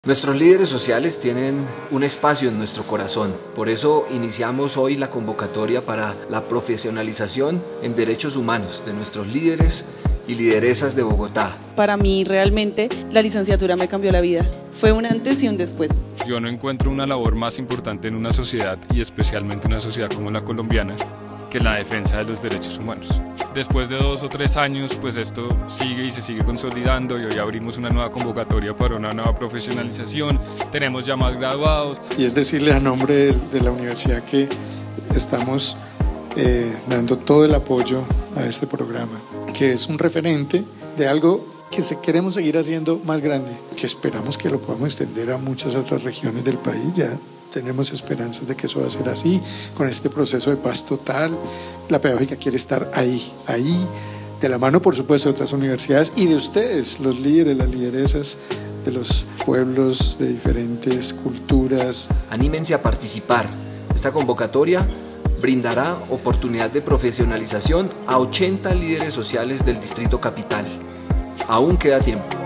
Nuestros líderes sociales tienen un espacio en nuestro corazón, por eso iniciamos hoy la convocatoria para la profesionalización en derechos humanos de nuestros líderes y lideresas de Bogotá. Para mí realmente la licenciatura me cambió la vida, fue un antes y un después. Yo no encuentro una labor más importante en una sociedad y especialmente una sociedad como la colombiana que la defensa de los derechos humanos. Después de 2 o 3 años, pues esto sigue y se sigue consolidando y hoy abrimos una nueva convocatoria para una nueva profesionalización, tenemos ya más graduados. Y es decirle a nombre de la universidad que estamos dando todo el apoyo a este programa, que es un referente de algo que queremos seguir haciendo más grande, que esperamos que lo podamos extender a muchas otras regiones del país. Ya tenemos esperanzas de que eso va a ser así, con este proceso de paz total. La pedagógica quiere estar ahí, de la mano por supuesto de otras universidades y de ustedes, los líderes, las lideresas de los pueblos de diferentes culturas. Anímense a participar. Esta convocatoria brindará oportunidad de profesionalización a 80 líderes sociales del Distrito Capital. Aún queda tiempo.